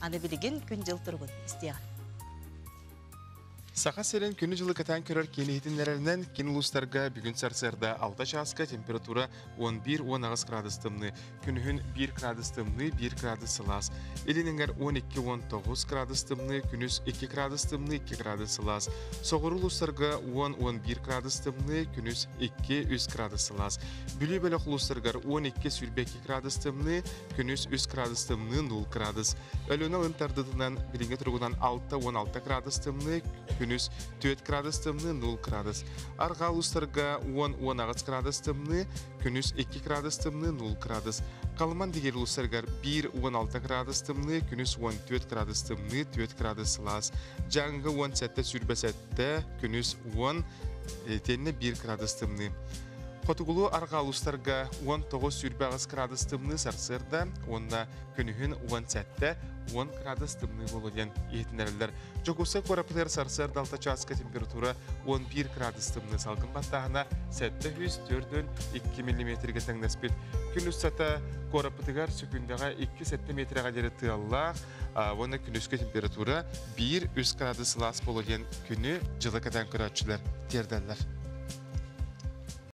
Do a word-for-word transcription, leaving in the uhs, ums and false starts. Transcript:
аны билигин күн жыл турбут истиян. Саха селен күні жылы катан көрөр кенехитинлеринен кинулустарга бүгүн сарсырда алты часка температура он бир он агыс градус тымны, күнүхүн бир градус тымны, бир градус сылас. Элиненгер он эки он тогуз градус тымны, күнүс эки градус тымны, эки градус сылас. Соғырулустарга он он бир градус тымны, күнүс эки үч градус сылас. Бүлі бөлі құлустаргар он эки сүрбе эки градус тымны, күнүс үч градус тымны, ноль градус. Өлөна ынтардыдынан билинге тургунан алты он алты градус тымны, күнүс төрт градус тымны, ноль градус. Аргалустарга он он агыс градус тымны, күнүс эки градус тымны, ноль градус. Калман дегер улустаргар бир он алты градус тымны, күнүс он төрт градус тымны, төрт градус сылас. Жаңғы он сәтті сүрбәсәтті, күнүс он тенне бир градус тымны. Котугулу аргалустарга он тогуз сүрбе агыс градус тымны сарсырда, онна күнүхүн он сәтті он градус тымны болуден етінерлер. Жокуса корапылар сарсырда алты часка температура он бир градус тымны салгын баттағына сәтті жүз төрт эки миллиметрге тәңнәспет. Күнүс сата корапытыгар сүкүндіға эки сантиметрға дері тыаллақ, оны күнүске температура бир үч градус лас болуден күні жылы кәтен көрәтшілер тердәлер.